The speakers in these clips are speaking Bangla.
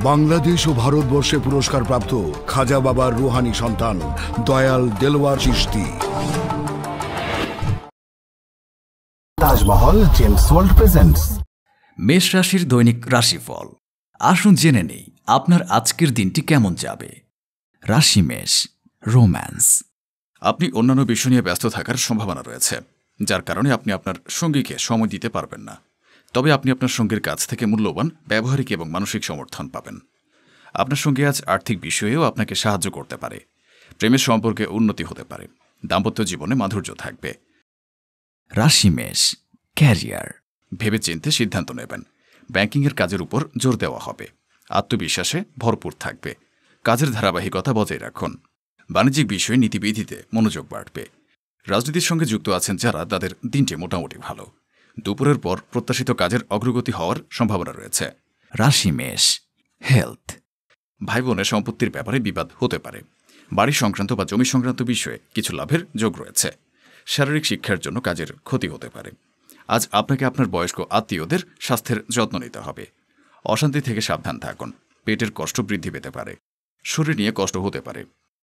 বাংলাদেশ ও ভারতবর্ষে পুরস্কারপ্রাপ্ত খাজা বাবার রুহানি সন্তান Dayal Delwar Chishti. Taj Mahal James world presents. মেষ রাশির দৈনিক রাশিফল। আসুন জেনে নেই আপনার আজকের দিনটি কেমন যাবে। রাশি মেষ, রোম্যান্স। আপনি অন্যান্য বিষয় নিয়ে ব্যস্ত থাকার সম্ভাবনা রয়েছে, যার কারণে আপনি আপনার সঙ্গীকে সময় দিতে পারবেন না। তবে আপনি আপনার সঙ্গীর কাছ থেকে মূল্যবান ব্যবহারিক এবং মানসিক সমর্থন পাবেন। আপনার সঙ্গে আজ আর্থিক বিষয়েও আপনাকে সাহায্য করতে পারে। প্রেমের সম্পর্কে উন্নতি হতে পারে। দাম্পত্য জীবনে মাধুর্য থাকবে। রাশি মেষ, ক্যারিয়ার। ভেবেচিন্তে সিদ্ধান্ত নেবেন। ব্যাংকিংয়ের কাজের উপর জোর দেওয়া হবে। আত্মবিশ্বাসে ভরপুর থাকবে। কাজের ধারাবাহিকতা বজায় রাখুন। বাণিজ্যিক বিষয়ে নীতিবিধিতে মনোযোগ বাড়বে। রাজনীতির সঙ্গে যুক্ত আছেন যারা, তাদের দিনটি মোটামুটি ভালো। দুপুরের পর প্রত্যাশিত কাজের অগ্রগতি হওয়ার সম্ভাবনা রয়েছে। রাশি মেষ, হেলথ। ভাই বোনের সম্পত্তির ব্যাপারে বিবাদ হতে পারে। বাড়ি সংক্রান্ত বা জমি সংক্রান্ত বিষয়ে কিছু লাভের যোগ রয়েছে। শারীরিক শিক্ষার জন্য কাজের ক্ষতি হতে পারে। আজ আপনাকে আপনার বয়স্ক আত্মীয়দের স্বাস্থ্যের যত্ন নিতে হবে। অশান্তি থেকে সাবধান থাকুন। পেটের কষ্ট বৃদ্ধি পেতে পারে। শরীর নিয়ে কষ্ট হতে পারে।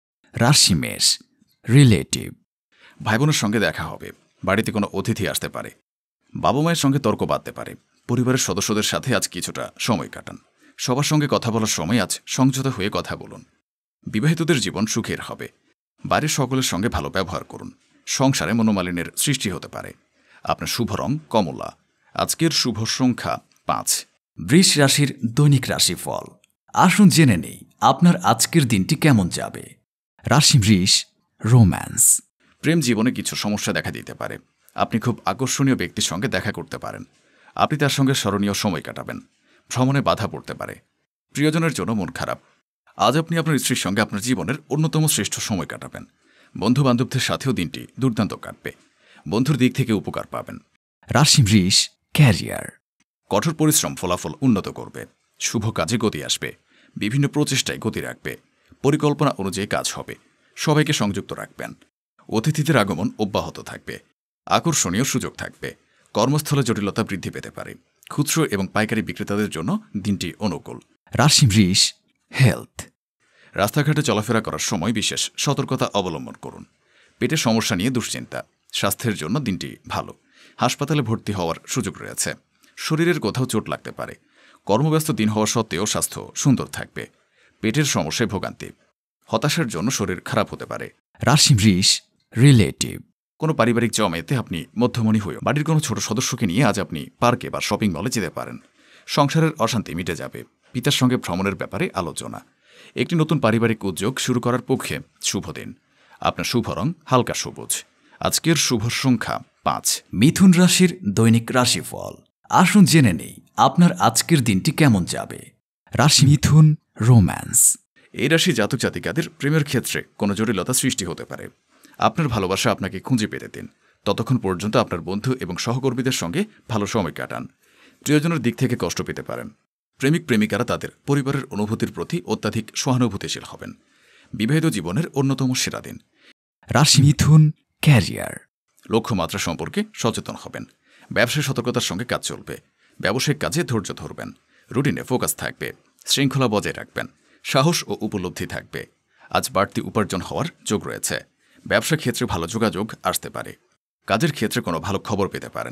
রাশি মেষ, রিলেটিভ। ভাই বোনের সঙ্গে দেখা হবে। বাড়িতে কোনো অতিথি আসতে পারে। বাবা মায়ের সঙ্গে তর্ক বাঁধতে পারে। পরিবারের সদস্যদের সাথে আজ কিছুটা সময় কাটান। সবার সঙ্গে কথা বলার সময় আজ সংযত হয়ে কথা বলুন। বিবাহিতদের জীবন সুখের হবে। বাড়ির সকলের সঙ্গে ভালো ব্যবহার করুন। সংসারে মনোমালিন্যের সৃষ্টি হতে পারে। আপনার শুভ রং কমলা। আজকের শুভ সংখ্যা 5। বৃষ রাশির দৈনিক রাশিফল। আসুন জেনে নেই আপনার আজকের দিনটি কেমন যাবে। রাশি বৃষ, রোম্যান্স। প্রেম জীবনে কিছু সমস্যা দেখা দিতে পারে। আপনি খুব আকর্ষণীয় ব্যক্তির সঙ্গে দেখা করতে পারেন। আপনি তার সঙ্গে স্মরণীয় সময় কাটাবেন। ভ্রমণে বাধা পড়তে পারে। প্রিয়জনের জন্য মন খারাপ। আজ আপনি আপনার স্ত্রীর সঙ্গে আপনার জীবনের অন্যতম শ্রেষ্ঠ সময় কাটাবেন। বন্ধু বান্ধবদের সাথেও দিনটি দুর্দান্ত কাটবে। বন্ধুর দিক থেকে উপকার পাবেন। রাশি বৃষ, ক্যারিয়ার। কঠোর পরিশ্রম ফলাফল উন্নত করবে। শুভ কাজে গতি আসবে। বিভিন্ন প্রচেষ্টায় গতি রাখবে। পরিকল্পনা অনুযায়ী কাজ হবে। সবাইকে সংযুক্ত রাখবেন। অতিথিদের আগমন অব্যাহত থাকবে। আকর্ষণীয় সুযোগ থাকবে। কর্মস্থলে জটিলতা বৃদ্ধি পেতে পারে। খুচরো এবং পাইকারি বিক্রেতাদের জন্য দিনটি অনুকূল। রাশি বৃষ, হেলথ। রাস্তাঘাটে চলাফেরা করার সময় বিশেষ সতর্কতা অবলম্বন করুন। পেটের সমস্যা নিয়ে দুশ্চিন্তা। স্বাস্থ্যের জন্য দিনটি ভালো। হাসপাতালে ভর্তি হওয়ার সুযোগ রয়েছে। শরীরের কোথাও চোট লাগতে পারে। কর্মব্যস্ত দিন হওয়া সত্ত্বেও স্বাস্থ্য সুন্দর থাকবে। পেটের সমস্যায় ভোগান্তি। হতাশার জন্য শরীর খারাপ হতে পারে। রাশি বৃষ, রিলেটিভ। কোনো পারিবারিক জমায়েতে আপনি মধ্যমণি হয়ে বাড়ির কোনো ছোট সদস্যকে নিয়ে আজ আপনি পার্কে বা শপিং মলে যেতে পারেন। সংসারের অশান্তি মিটে যাবে। পিতার সঙ্গে ভ্রমণের ব্যাপারে আলোচনা। একটি নতুন পারিবারিক উদ্যোগ শুরু করার পক্ষে শুভ দিন। আপনার শুভ রং হালকা সবুজ। আজকের শুভ সংখ্যা 5। মিথুন রাশির দৈনিক রাশিফল। আসুন জেনে নেই আপনার আজকের দিনটি কেমন যাবে। রাশি মিথুন, রোম্যান্স। এই রাশি জাতক জাতিকাদের প্রেমের ক্ষেত্রে কোনো জটিলতা সৃষ্টি হতে পারে। আপনার ভালোবাসা আপনাকে খুঁজে পেতে দিন। ততক্ষণ পর্যন্ত আপনার বন্ধু এবং সহকর্মীদের সঙ্গে ভালো সময় কাটান। প্রিয়জনের দিক থেকে কষ্ট পেতে পারেন। প্রেমিক প্রেমিকারা তাদের পরিবারের অনুভূতির প্রতি অত্যাধিক সহানুভূতিশীল হবেন। বিবাহিত জীবনের অন্যতম সেরা দিন। রাশি মিথুন, ক্যারিয়ার। লক্ষ্যমাত্রা সম্পর্কে সচেতন হবেন। ব্যবসায় সতর্কতার সঙ্গে কাজ চলবে। ব্যবসায়িক কাজে ধৈর্য ধরবেন। রুটিনে ফোকাস থাকবে। শৃঙ্খলা বজায় রাখবেন। সাহস ও উপলব্ধি থাকবে। আজ বাড়তি উপার্জন হওয়ার যোগ রয়েছে। ব্যবসা ক্ষেত্রে ভালো যোগাযোগ আসতে পারে। কাজের ক্ষেত্রে কোনো ভালো খবর পেতে পারেন।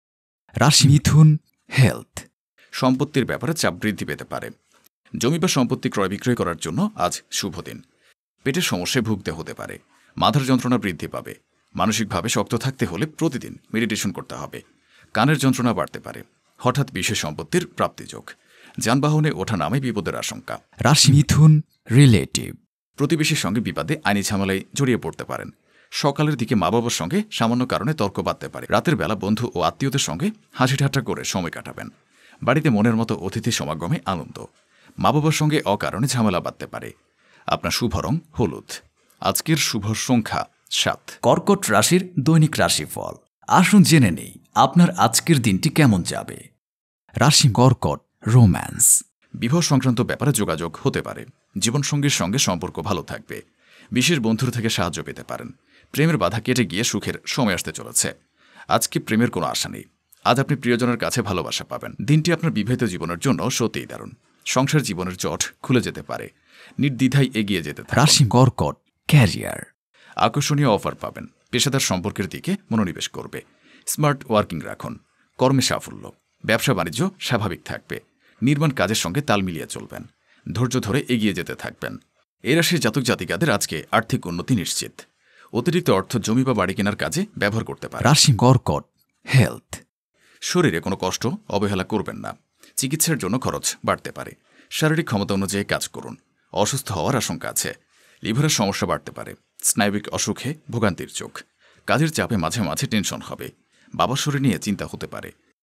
রাশি মিথুন, হেলথ। সম্পত্তির ব্যাপারে চাপ বৃদ্ধি পেতে পারে। জমি বা সম্পত্তি ক্রয় বিক্রয় করার জন্য আজ শুভ দিন। পেটের সমস্যায় ভুগতে হতে পারে। মাথার যন্ত্রণা বৃদ্ধি পাবে। মানসিকভাবে শক্ত থাকতে হলে প্রতিদিন মেডিটেশন করতে হবে। কানের যন্ত্রণা বাড়তে পারে। হঠাৎ বিশেষ সম্পত্তির প্রাপ্তিযোগ। যানবাহনে ওঠা নামে বিপদের আশঙ্কা। রাশি মিথুন, রিলেটিভ। প্রতিবেশীর সঙ্গে বিবাদে আইনি ঝামেলায় জড়িয়ে পড়তে পারেন। সকালের দিকে মা বাবার সঙ্গে সামান্য কারণে তর্ক বাঁধতে পারে। রাতের বেলা বন্ধু ও আত্মীয়দের সঙ্গে হাসি ঠাট্টা করে সময় কাটাবেন। বাড়িতে মনের মতো অতিথি সমাগমে আনন্দ। মা বাবার সঙ্গে অকারণে ঝামেলা বাঁধতে পারে। আপনার শুভ রং হলুদ। আজকের শুভ সংখ্যা 7। কর্কট রাশির দৈনিক রাশিফল। আসুন জেনে নেই আপনার আজকের দিনটি কেমন যাবে। রাশি কর্কট, রোম্যান্স। বিবাহ সংক্রান্ত ব্যাপারে যোগাযোগ হতে পারে। জীবনসঙ্গীর সঙ্গে সম্পর্ক ভালো থাকবে। বিশেষ বন্ধুর থেকে সাহায্য পেতে পারেন। প্রেমের বাধা কেটে গিয়ে সুখের সময় আসতে চলেছে। আজকে প্রেমের কোনো আশা নেই। আজ আপনি প্রিয়জনের কাছে ভালোবাসা পাবেন। দিনটি আপনার বিবাহিত জীবনের জন্য সত্যিই দারুণ। সংসার জীবনের জট খুলে যেতে পারে, নির্দ্বিধায় এগিয়ে যেতে থাকুন। রাশি কর্কট, ক্যারিয়ার। আকর্ষণীয় অফার পাবেন, পেশাদার সম্পর্কের দিকে মনোনিবেশ করবে। স্মার্ট ওয়ার্কিং রাখুন, কর্মে সাফল্য, ব্যবসা বাণিজ্য স্বাভাবিক থাকবে। নির্মাণ কাজের সঙ্গে তাল মিলিয়ে চলবেন, ধৈর্য ধরে এগিয়ে যেতে থাকবেন। এই রাশির জাতক জাতিকাদের আজকে আর্থিক উন্নতি নিশ্চিত। অতিরিক্ত অর্থ জমি বা বাড়ি কেনার কাজে ব্যবহার করতে পারে। রাশি কর্কট, হেলথ। শরীরে কোনো কষ্ট অবহেলা করবেন না, চিকিৎসার জন্য খরচ বাড়তে পারে। শারীরিক ক্ষমতা অনুযায়ী কাজ করুন, অসুস্থ হওয়ার আশঙ্কা আছে। লিভারের সমস্যা বাড়তে পারে, স্নায়বিক অসুখে ভোগান্তির চোখ। কাজের চাপে মাঝে মাঝে টেনশন হবে, বাবার শরীর নিয়ে চিন্তা হতে পারে।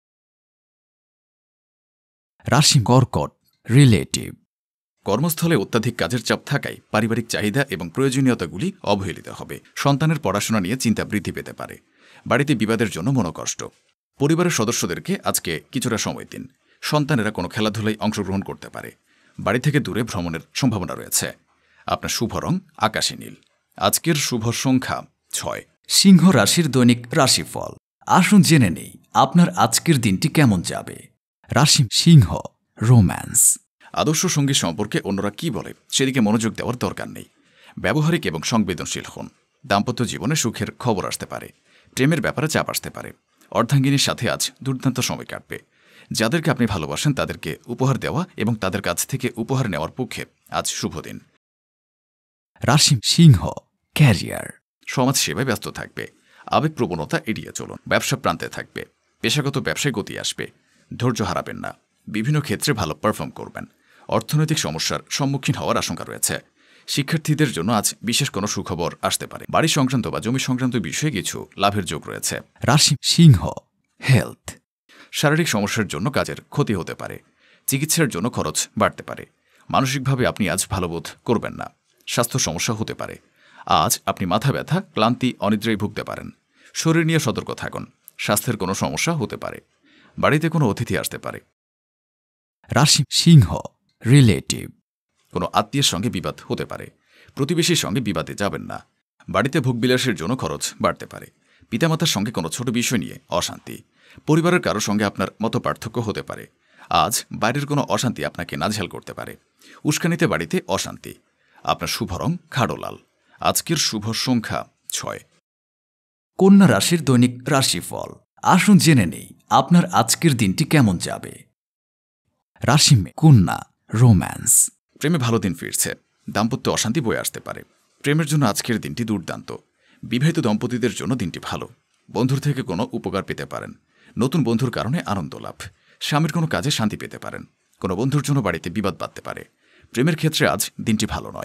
রাশি কর্কট, রিলেটিভ। কর্মস্থলে অত্যাধিক কাজের চাপ থাকায় পারিবারিক চাহিদা এবং প্রয়োজনীয়তাগুলি অবহেলিত হবে। সন্তানের পড়াশোনা নিয়ে চিন্তা বৃদ্ধি পেতে পারে। বাড়িতে বিবাদের জন্য মনোকষ্ট। পরিবারের সদস্যদেরকে আজকে কিছুটা সময় দিন। সন্তানেরা কোনো খেলাধুলায় অংশগ্রহণ করতে পারে। বাড়ি থেকে দূরে ভ্রমণের সম্ভাবনা রয়েছে। আপনার শুভ রং আকাশী নীল। আজকের শুভ সংখ্যা 6। সিংহ রাশির দৈনিক রাশিফল। আসুন জেনে নেই আপনার আজকের দিনটি কেমন যাবে। রাশি সিংহ, রোম্যান্স। আদর্শ সঙ্গী সম্পর্কে অন্যরা কি বলে সেদিকে মনোযোগ দেওয়ার দরকার নেই। ব্যবহারিক এবং সংবেদনশীল হন। দাম্পত্য জীবনে সুখের খবর আসতে পারে। প্রেমের ব্যাপারে চাপ আসতে পারে। অর্ধাঙ্গিনীর সাথে আজ দুর্দান্ত সময় কাটবে। যাদেরকে আপনি ভালোবাসেন তাদেরকে উপহার দেওয়া এবং তাদের কাছ থেকে উপহার নেওয়ার পক্ষে আজ শুভ দিন। রাশি সিংহ, ক্যারিয়ার। সমাজ সেবায় ব্যস্ত থাকবে। আবেগপ্রবণতা এড়িয়ে চলুন। ব্যবসা প্রান্তে থাকবে। পেশাগত ব্যবসায় গতি আসবে। ধৈর্য হারাবেন না। বিভিন্ন ক্ষেত্রে ভালো পারফর্ম করবেন। অর্থনৈতিক সমস্যার সম্মুখীন হওয়ার আশঙ্কা রয়েছে। শিক্ষার্থীদের জন্য আজ বিশেষ কোনো সুখবর আসতে পারে। বাড়ি সংক্রান্ত বা জমি সংক্রান্ত বিষয়ে কিছু লাভের যোগ রয়েছে। রাশি সিংহ, হেলথ। শারীরিক সমস্যার জন্য কাজের ক্ষতি হতে পারে। চিকিৎসার জন্য খরচ বাড়তে পারে। মানসিকভাবে আপনি আজ ভালো বোধ করবেন না। স্বাস্থ্য সমস্যা হতে পারে। আজ আপনি মাথা ব্যথা, ক্লান্তি, অনিদ্রায় ভুগতে পারেন। শরীর নিয়ে সতর্ক থাকুন। স্বাস্থ্যের কোনো সমস্যা হতে পারে। বাড়িতে কোনো অতিথি আসতে পারে। রাশি সিংহ, রিলেটিভ। কোনো আত্মীয়ের সঙ্গে বিবাদ হতে পারে। প্রতিবেশীর সঙ্গে বিবাদে যাবেন না। বাড়িতে ভোগবিলাসের জন্য খরচ বাড়তে পারে। পিতামাতার সঙ্গে কোনো ছোট বিষয় নিয়ে অশান্তি। পরিবারের কারো সঙ্গে আপনার মতপার্থক্য হতে পারে। আজ বাইরের কোনো অশান্তি আপনাকে নাজেহাল করতে পারে। উস্কানিতে বাড়িতে অশান্তি। আপনার শুভ রং খাড়ো লাল। আজকের শুভ সংখ্যা 6। কন্যা রাশির দৈনিক রাশিফল। আসুন জেনে নেই আপনার আজকের দিনটি কেমন যাবে। রাশি কন্যা, রোম্যান্স। প্রেমে ভালো দিন ফিরছে। দাম্পত্য অশান্তি বয়ে আসতে পারে। প্রেমের জন্য আজকের দিনটি দুর্দান্ত। বিবাহিত দম্পতিদের জন্য দিনটি ভালো। বন্ধুর থেকে কোনো উপকার পেতে পারেন। নতুন বন্ধুর কারণে আনন্দ লাভ। স্বামীর কোনো কাজে শান্তি পেতে পারেন। কোনো বন্ধুর জন্য বাড়িতে বিবাদ বাঁধতে পারে। প্রেমের ক্ষেত্রে আজ দিনটি ভালো নয়।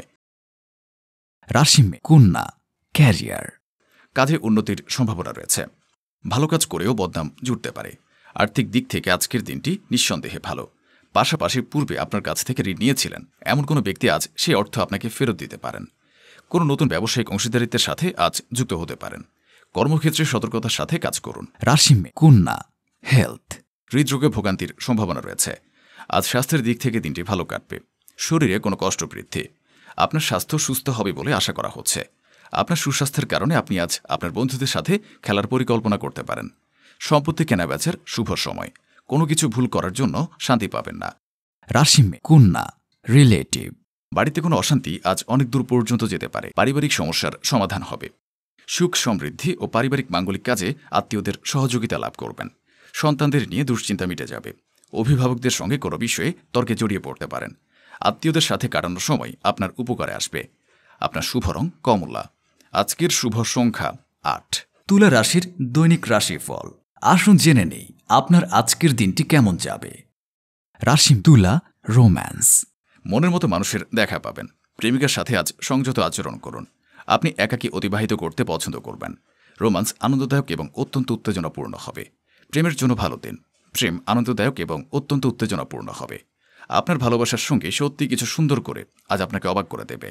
রাশি কন্যা, ক্যারিয়ার। কাজে উন্নতির সম্ভাবনা রয়েছে। ভালো কাজ করেও বদনাম জুটতে পারে। আর্থিক দিক থেকে আজকের দিনটি নিঃসন্দেহে ভালো। পাশাপাশি পূর্বে আপনার কাছ থেকে ঋণ নিয়েছিলেন এমন কোনো ব্যক্তি আজ সেই অর্থ আপনাকে ফেরত দিতে পারেন। কোনো নতুন ব্যবসায়িক অংশীদারিত্বের সাথে আজ যুক্ত হতে পারেন। কর্মক্ষেত্রে সতর্কতার সাথে কাজ করুন। রাশি কন্যা, হেলথ। হৃদরোগে ভোগান্তির সম্ভাবনা রয়েছে। আজ স্বাস্থ্যের দিক থেকে দিনটি ভালো কাটবে। শরীরে কোনো কষ্ট বৃদ্ধি। আপনার স্বাস্থ্য সুস্থ হবে বলে আশা করা হচ্ছে। আপনার সুস্বাস্থ্যের কারণে আপনি আজ আপনার বন্ধুদের সাথে খেলার পরিকল্পনা করতে পারেন। সম্পত্তি কেনাবেচার শুভ সময়। কোনো কিছু ভুল করার জন্য শান্তি পাবেন না। রাশি কন্যা, রিলেটিভ। বাড়িতে কোনো অশান্তি আজ অনেক দূর পর্যন্ত যেতে পারে। পারিবারিক সমস্যার সমাধান হবে। সুখ সমৃদ্ধি ও পারিবারিক মাঙ্গলিক কাজে আত্মীয়দের সহযোগিতা লাভ করবেন। সন্তানদের নিয়ে দুশ্চিন্তা মিটে যাবে। অভিভাবকদের সঙ্গে কোনো বিষয়ে তর্কে জড়িয়ে পড়তে পারেন। আত্মীয়দের সাথে কাটানোর সময় আপনার উপকারে আসবে। আপনার শুভ রং কমলা। আজকের শুভ সংখ্যা 8। তুলা রাশির দৈনিক রাশিফল। আসুন জেনে নেই আপনার আজকের দিনটি কেমন যাবে। রাশি তুলা, রোম্যান্স। মনের মতো মানুষের দেখা পাবেন। প্রেমিকার সাথে আজ সংযত আচরণ করুন। আপনি একাকী অতিবাহিত করতে পছন্দ করবেন। রোম্যান্স আনন্দদায়ক এবং অত্যন্ত উত্তেজনাপূর্ণ হবে। প্রেমের জন্য ভালো দিন। প্রেম আনন্দদায়ক এবং অত্যন্ত উত্তেজনাপূর্ণ হবে। আপনার ভালোবাসার সঙ্গে সত্যি কিছু সুন্দর করে আজ আপনাকে অবাক করে দেবে।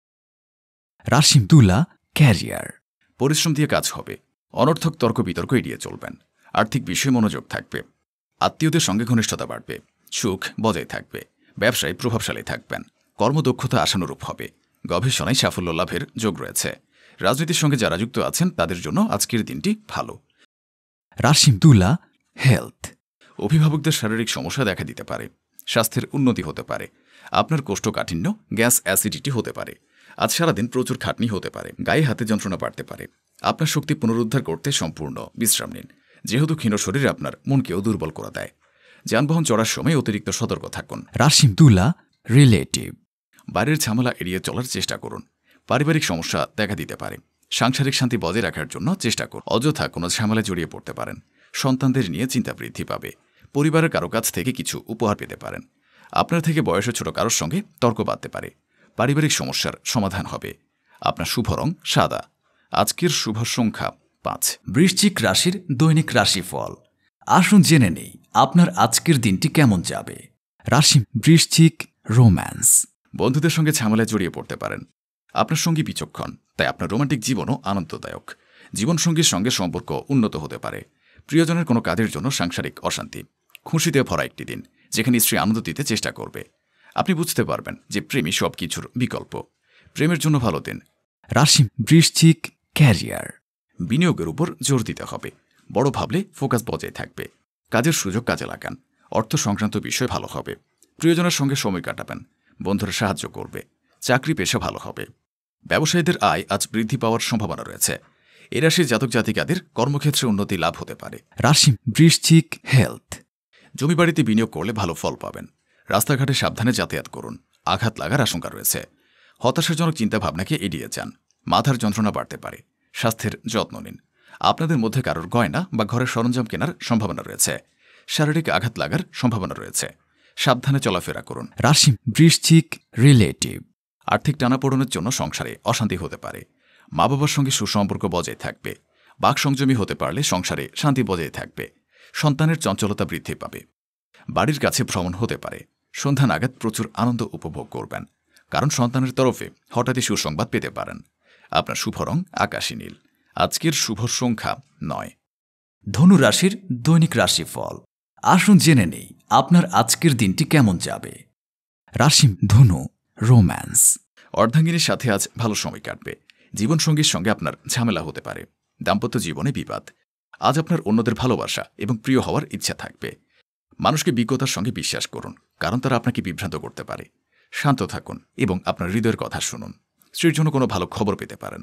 রাশি তুলা, ক্যারিয়ার। পরিশ্রম দিয়ে কাজ হবে। অনর্থক তর্ক বিতর্ক এড়িয়ে চলবেন। আর্থিক বিষয়ে মনোযোগ থাকবে। আত্মীয়দের সঙ্গে ঘনিষ্ঠতা বাড়বে। সুখ বজায় থাকবে। ব্যবসায় প্রভাবশালী থাকবেন। কর্মদক্ষতা আশানুরূপ হবে। গবেষণায় সাফল্য লাভের যোগ রয়েছে। রাজনীতির সঙ্গে যারা যুক্ত আছেন তাদের জন্য আজকের দিনটি ভালো। রাশি তুলা, হেলথ। অভিভাবকদের শারীরিক সমস্যা দেখা দিতে পারে। স্বাস্থ্যের উন্নতি হতে পারে। আপনার কোষ্ঠকাঠিন্য, গ্যাস, অ্যাসিডিটি হতে পারে। আজ সারাদিন প্রচুর খাটনি হতে পারে। গায়ে হাতে যন্ত্রণা বাড়তে পারে। আপনার শক্তি পুনরুদ্ধার করতে সম্পূর্ণ বিশ্রাম নিন। যেহেতু ক্ষীণ শরীর আপনার মনকেও দুর্বল করে দেয়। যানবাহন চড়ার সময় অতিরিক্ত সতর্ক থাকুন। রাশি তুলা, রিলেটিভ। বাইরের ঝামেলা এড়িয়ে চলার চেষ্টা করুন। পারিবারিক সমস্যা দেখা দিতে পারে। সাংসারিক শান্তি বজায় রাখার জন্য চেষ্টা করুন। অযথা কোনো ঝামেলায় জড়িয়ে পড়তে পারেন। সন্তানদের নিয়ে চিন্তা বৃদ্ধি পাবে। পরিবারের কারো কাছ থেকে কিছু উপহার পেতে পারেন। আপনার থেকে বয়সে ছোট কারোর সঙ্গে তর্ক বাঁধতে পারে। পারিবারিক সমস্যার সমাধান হবে। আপনার শুভ রং সাদা। আজকের শুভ সংখ্যা 5। বৃশ্চিক রাশির দৈনিক রাশিফল। আসুন জেনে নেই আপনার আজকের দিনটি কেমন যাবে। রাশি বৃশ্চিক, রোম্যান্স। বন্ধুদের সঙ্গে ঝামেলায় জড়িয়ে পড়তে পারেন। আপনার সঙ্গী বিচক্ষণ, তাই আপনার রোমান্টিক জীবনও আনন্দদায়ক। জীবনসঙ্গীর সঙ্গে সম্পর্ক উন্নত হতে পারে। প্রিয়জনের কোনো কাজের জন্য সাংসারিক অশান্তি। খুশিতে ভরা একটি দিন, যেখানে স্ত্রী আনন্দ দিতে চেষ্টা করবে। আপনি বুঝতে পারবেন যে প্রেমই সব কিছুর বিকল্প। প্রেমের জন্য ভালো দিন। রাশি বৃশ্চিক, ক্যারিয়ার। বিনিয়োগের উপর জোর দিতে হবে। বড় ভাবলে ফোকাস বজায় থাকবে। কাজের সুযোগ কাজে লাগান। অর্থ সংক্রান্ত বিষয় ভালো হবে। প্রিয়জনের সঙ্গে সময় কাটাবেন। বন্ধুরা সাহায্য করবে। চাকরি পেশা ভালো হবে। ব্যবসায়ীদের আয় আজ বৃদ্ধি পাওয়ার সম্ভাবনা রয়েছে। এ রাশির জাতক জাতিকাদের কর্মক্ষেত্রে উন্নতি লাভ হতে পারে। রাশি বৃশ্চিক, হেলথ। জমিবাড়িতে বিনিয়োগ করলে ভালো ফল পাবেন। রাস্তাঘাটে সাবধানে যাতায়াত করুন। আঘাত লাগার আশঙ্কা রয়েছে। হতাশাজনক চিন্তাভাবনাকে এড়িয়ে যান। মাথার যন্ত্রণা বাড়তে পারে। স্বাস্থ্যের যত্ন নিন। আপনাদের মধ্যে কারোর গয়না বা ঘরের সরঞ্জাম কেনার সম্ভাবনা রয়েছে। শারীরিক আঘাত লাগার সম্ভাবনা রয়েছে। সাবধানে চলাফেরা করুন। রাশি বৃশ্চিক, রিলেটিভ। আর্থিক টানাপোড়েনের জন্য সংসারে অশান্তি হতে পারে। মা বাবার সঙ্গে সুসম্পর্ক বজায় থাকবে। বাক সংযমী হতে পারলে সংসারে শান্তি বজায় থাকবে। সন্তানের চঞ্চলতা বৃদ্ধি পাবে। বাড়ির কাছে ভ্রমণ হতে পারে। সন্ধ্যা নাগাদ প্রচুর আনন্দ উপভোগ করবেন, কারণ সন্তানের তরফে হঠাৎই সুসংবাদ পেতে পারেন। আপনার শুভ রং আকাশী নীল। আজকের শুভ সংখ্যা 9। ধনু রাশির দৈনিক রাশিফল। আসুন জেনে নেই আপনার আজকের দিনটি কেমন যাবে। রাশি ধনু, রোম্যান্স। অর্ধাঙ্গিনীর সাথে আজ ভালো সময় কাটবে। জীবনসঙ্গীর সঙ্গে আপনার ঝামেলা হতে পারে। দাম্পত্য জীবনে বিবাদ। আজ আপনার অন্যদের ভালোবাসা এবং প্রিয় হওয়ার ইচ্ছা থাকবে। মানুষকে বিজ্ঞতার সঙ্গে বিশ্বাস করুন, কারণ তারা আপনাকে বিভ্রান্ত করতে পারে। শান্ত থাকুন এবং আপনার হৃদয়ের কথা শুনুন। স্ত্রীর জন্য কোনো ভালো খবর পেতে পারেন।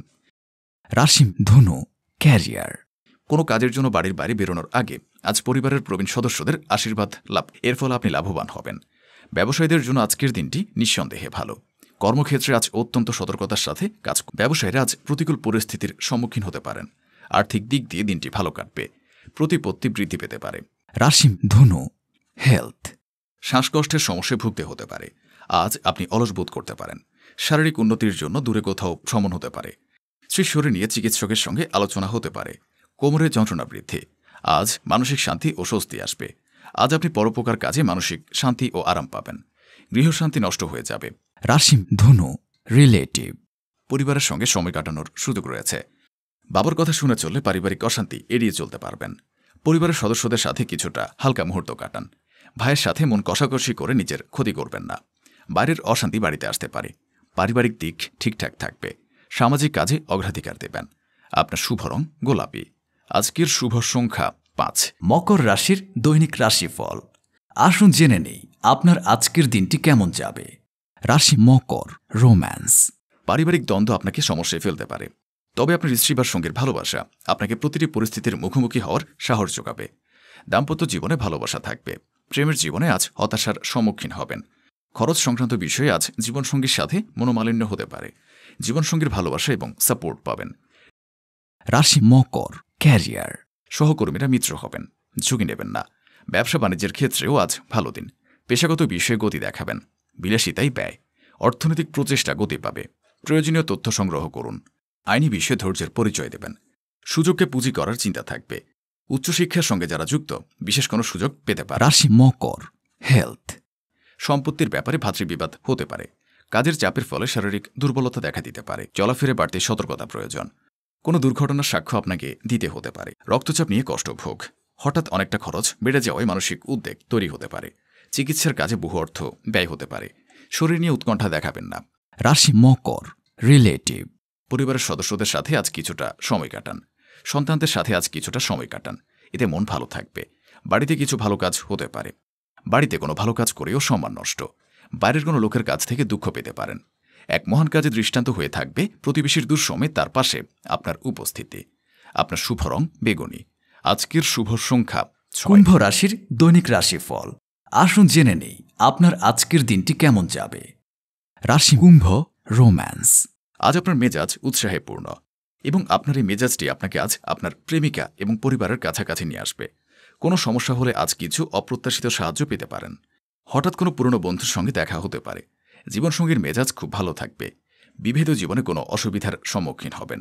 রাশি ধনু, ক্যারিয়ার। কোনো কাজের জন্য বাড়ির বাইরে বেরোনোর আগে আজ পরিবারের প্রবীণ সদস্যদের আশীর্বাদ লাভ। এর ফলে আপনি লাভবান হবেন। ব্যবসায়ীদের জন্য আজকের দিনটি নিঃসন্দেহে ভালো। কর্মক্ষেত্রে আজ অত্যন্ত সতর্কতার সাথে কাজ। ব্যবসায়ীরা আজ প্রতিকূল পরিস্থিতির সম্মুখীন হতে পারেন। আর্থিক দিক দিয়ে দিনটি ভালো কাটবে। প্রতিপত্তি বৃদ্ধি পেতে পারে। রাশি ধনু, হেলথ। শ্বাসকষ্টের সমস্যায় ভুগতে হতে পারে। আজ আপনি অলস বোধ করতে পারেন। শারীরিক উন্নতির জন্য দূরে কোথাও ভ্রমণ হতে পারে। স্ত্রীর শরীর নিয়ে চিকিৎসকের সঙ্গে আলোচনা হতে পারে। কোমরের যন্ত্রণা বৃদ্ধি। আজ মানসিক শান্তি ও স্বস্তি আসবে। আজ আপনি পরোপকার কাজে মানসিক শান্তি ও আরাম পাবেন। গৃহশান্তি নষ্ট হয়ে যাবে। রাশি ধনু, রিলেটিভ। পরিবারের সঙ্গে সময় কাটানোর সুযোগ রয়েছে। বাবার কথা শুনে চললে পারিবারিক অশান্তি এড়িয়ে চলতে পারবেন। পরিবারের সদস্যদের সাথে কিছুটা হালকা মুহূর্ত কাটান। ভাইয়ের সাথে মন কষাকষি করে নিজের ক্ষতি করবেন না। বাইরের অশান্তি বাড়িতে আসতে পারে। পারিবারিক দিক ঠিকঠাক থাকবে। সামাজিক কাজে অগ্রাধিকার দেবেন। আপনার শুভ রং গোলাপি। আজকের শুভ সংখ্যা 5। মকর রাশির দৈনিক রাশিফল। আসুন জেনে নেই আপনার আজকের দিনটি কেমন যাবে। রাশি মকর, রোম্যান্স। পারিবারিক দ্বন্দ্ব আপনাকে সমস্যায় ফেলতে পারে। তবে আপনার স্ত্রী বা সঙ্গীর ভালোবাসা আপনাকে প্রতিটি পরিস্থিতির মুখোমুখি হওয়ার সাহস যোগাবে। দাম্পত্য জীবনে ভালোবাসা থাকবে। প্রেমের জীবনে আজ হতাশার সম্মুখীন হবেন। খরচ সংক্রান্ত বিষয়ে আজ জীবনসঙ্গীর সাথে মনোমালিন্য হতে পারে। জীবনসঙ্গীর ভালোবাসা এবং সাপোর্ট পাবেন। রাশি মকর, ক্যারিয়ার। সহকর্মীরা মিত্র হবেন। ঝুঁকি নেবেন না। ব্যবসা বাণিজ্যের ক্ষেত্রেও আজ ভালো দিন। পেশাগত বিষয়ে গতি দেখাবেন। বিলাসিতাই ব্যয়। অর্থনৈতিক প্রচেষ্টা গতি পাবে। প্রয়োজনীয় তথ্য সংগ্রহ করুন। আইনি বিষয়ে ধৈর্যের পরিচয় দেবেন। সুযোগকে পুঁজি করার চিন্তা থাকবে। উচ্চশিক্ষার সঙ্গে যারা যুক্ত বিশেষ কোনো সুযোগ পেতে পারে। রাশি মকর, হেলথ। সম্পত্তির ব্যাপারে ভাতৃবিবাদ হতে পারে। কাজের চাপের ফলে শারীরিক দুর্বলতা দেখা দিতে পারে। চলাফেরে বাড়তে সতর্কতা প্রয়োজন। কোনো দুর্ঘটনার সাক্ষ্য আপনাকে দিতে হতে পারে। রক্তচাপ নিয়ে কষ্টভোগ। হঠাৎ অনেকটা খরচ বেড়ে যাওয়ায় মানসিক উদ্বেগ তৈরি হতে পারে। চিকিৎসার কাজে বহু অর্থ ব্যয় হতে পারে। শরীর নিয়ে উৎকণ্ঠা দেখাবেন না। রাশি মকর, রিলেটিভ। পরিবারের সদস্যদের সাথে আজ কিছুটা সময় কাটান। সন্তানদের সাথে আজ কিছুটা সময় কাটান। এতে মন ভালো থাকবে। বাড়িতে কিছু ভালো কাজ হতে পারে। বাড়িতে কোনো ভালো কাজ করেও সম্মান নষ্ট। বাইরের কোনো লোকের কাছ থেকে দুঃখ পেতে পারেন। এক মহান কাজে দৃষ্টান্ত হয়ে থাকবে প্রতিবেশীর দুঃসময়ে তার পাশে আপনার উপস্থিতি। আপনার শুভ রং বেগুনি। আজকের শুভ সংখ্যা 6। কুম্ভ রাশির দৈনিক রাশিফল। আসুন জেনে নেই আপনার আজকের দিনটি কেমন যাবে। রাশি কুম্ভ, রোম্যান্স। আজ আপনার মেজাজ উৎসাহে পূর্ণ এবং আপনার এই মেজাজটি আপনাকে আজ আপনার প্রেমিকা এবং পরিবারের কাছাকাছি নিয়ে আসবে। কোনো সমস্যা হলে আজ কিছু অপ্রত্যাশিত সাহায্য পেতে পারেন। হঠাৎ কোনো পুরনো বন্ধুর সঙ্গে দেখা হতে পারে। জীবনসঙ্গীর মেজাজ খুব ভালো থাকবে। বিভেদ জীবনে কোনো অসুবিধার সম্মুখীন হবেন।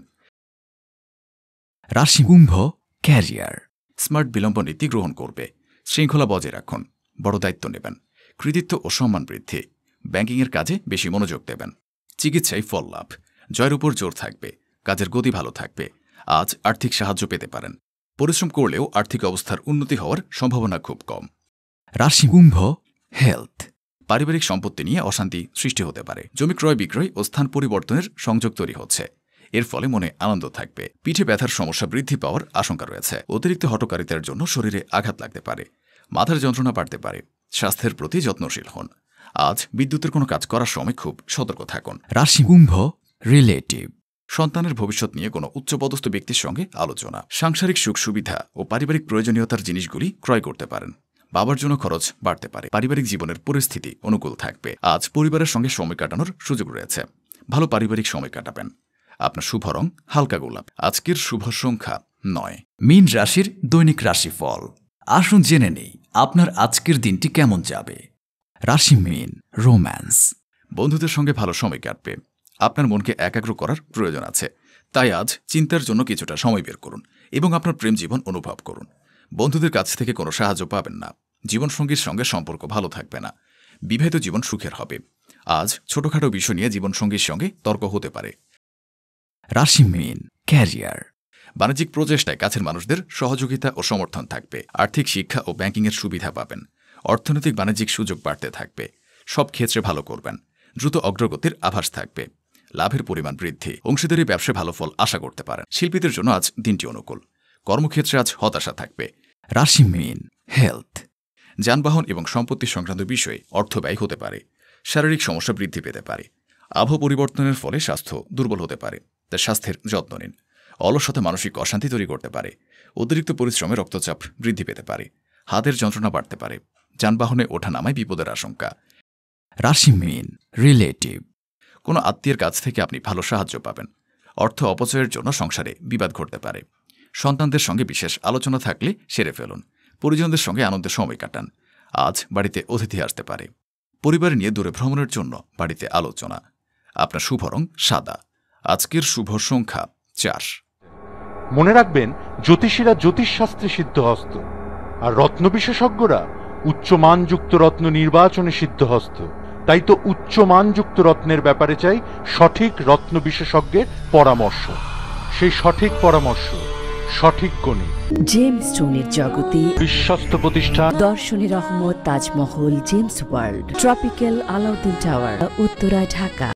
রাশি কুম্ভ, ক্যারিয়ার। স্মার্ট বিলম্ব নীতি গ্রহণ করবে। শৃঙ্খলা বজায় রাখুন। বড় দায়িত্ব নেবেন। কৃতিত্ব ও সম্মান বৃদ্ধি। ব্যাংকিংয়ের কাজে বেশি মনোযোগ দেবেন। চিকিৎসায় ফল লাভ। জয়ের উপর জোর থাকবে। কাজের গতি ভালো থাকবে। আজ আর্থিক সাহায্য পেতে পারেন। পরিশ্রম করলেও আর্থিক অবস্থার উন্নতি হওয়ার সম্ভাবনা খুব কম। রাশি কুম্ভ, হেলথ। পারিবারিক সম্পত্তি নিয়ে অশান্তি সৃষ্টি হতে পারে। জমি ক্রয় বিক্রয় ও স্থান পরিবর্তনের সংযোগ তৈরি হচ্ছে। এর ফলে মনে আনন্দ থাকবে। পিঠে ব্যথার সমস্যা বৃদ্ধি পাওয়ার আশঙ্কা রয়েছে। অতিরিক্ত হঠকারিতার জন্য শরীরে আঘাত লাগতে পারে। মাথার যন্ত্রণা বাড়তে পারে। স্বাস্থ্যের প্রতি যত্নশীল হন। আজ বিদ্যুতের কোনো কাজ করার সময় খুব সতর্ক থাকুন। রাশি কুম্ভ, রিলেটিভ। সন্তানের ভবিষ্যৎ নিয়ে কোনো উচ্চপদস্থ ব্যক্তির সঙ্গে আলোচনা। সাংসারিক সুখ সুবিধা ও পারিবারিক প্রয়োজনীয়তার জিনিসগুলি ক্রয় করতে পারেন। বাবার জন্য খরচ বাড়তে পারে। পারিবারিক জীবনের পরিস্থিতি অনুকূল থাকবে। আজ পরিবারের সঙ্গে সময় কাটানোর সুযোগ রয়েছে। ভালো পারিবারিক সময় কাটাবেন। আপনার শুভ রং হালকা গোলাপ। আজকের শুভ সংখ্যা 9। মীন রাশির দৈনিক রাশিফল। আসুন জেনে নেই আপনার আজকের দিনটি কেমন যাবে। রাশি মীন, রোম্যান্স। বন্ধুদের সঙ্গে ভালো সময় কাটবে। আপনার মনকে একাগ্র করার প্রয়োজন আছে। তাই আজ চিন্তার জন্য কিছুটা সময় বের করুন এবং আপনার প্রেম জীবন অনুভব করুন। বন্ধুদের কাছ থেকে কোনো সাহায্য পাবেন না। জীবনসঙ্গীর সঙ্গে সম্পর্ক ভালো থাকবে না। বিবাহিত জীবন সুখের হবে। আজ ছোটখাটো বিষয় নিয়ে জীবনসঙ্গীর সঙ্গে তর্ক হতে পারে। রাশি মীন, ক্যারিয়ার। বাণিজ্যিক প্রচেষ্টায় কাছের মানুষদের সহযোগিতা ও সমর্থন থাকবে। আর্থিক শিক্ষা ও ব্যাংকিংয়ের সুবিধা পাবেন। অর্থনৈতিক বাণিজ্যিক সুযোগ বাড়তে থাকবে। সব ক্ষেত্রে ভালো করবেন। দ্রুত অগ্রগতির আভাস থাকবে। লাভের পরিমাণ বৃদ্ধি। অংশীদারি ব্যবসায় ভালো ফল আশা করতে পারেন। শিল্পীদের জন্য আজ দিনটি অনুকূল। কর্মক্ষেত্রে আজ হতাশা থাকবে। রাশি মীন, হেলথ। যানবাহন এবং সম্পত্তি সংক্রান্ত বিষয়ে অর্থ ব্যয় হতে পারে। শারীরিক সমস্যা বৃদ্ধি পেতে পারে। আবহাওয়া পরিবর্তনের ফলে স্বাস্থ্য দুর্বল হতে পারে। তাই স্বাস্থ্যের যত্ন নিন। অলসতা মানসিক অশান্তি তৈরি করতে পারে। অতিরিক্ত পরিশ্রমে রক্তচাপ বৃদ্ধি পেতে পারে। হাতের যন্ত্রণা বাড়তে পারে। যানবাহনে ওঠানামায় বিপদের আশঙ্কা। রাশি মীন, রিলেটিভ। কোনো আত্মীয়ের কাছ থেকে আপনি ভালো সাহায্য পাবেন। অর্থ অপচয়ের জন্য সংসারে বিবাদ ঘটতে পারে। সন্তানদের সঙ্গে বিশেষ আলোচনা থাকলে সেরে ফেলুন। পরিজনদের সঙ্গে আনন্দের সময় কাটান। আজ বাড়িতে অতিথি আসতে পারে। পরিবার নিয়ে দূরে ভ্রমণের জন্য বাড়িতে আলোচনা। আপনার শুভ রং সাদা। আজকের শুভ সংখ্যা 4। মনে রাখবেন, জ্যোতিষীরা জ্যোতিষশাস্ত্রে সিদ্ধহস্ত, আর রত্ন বিশেষজ্ঞরা উচ্চমানযুক্ত রত্ন নির্বাচনে সিদ্ধহস্ত। তাই তো উচ্চমানযুক্ত রত্নের ব্যাপারে চাই সঠিক রত্ন বিশেষজ্ঞের পরামর্শ। সেই সঠিক পরামর্শ, সঠিক গণিত। জেমস স্টোনের জগতে বিশ্বস্ত প্রতিষ্ঠান দর্শনী রহমত, Taj Mahal, James world, tropical, Alauddin tower, Uttara, Dhaka.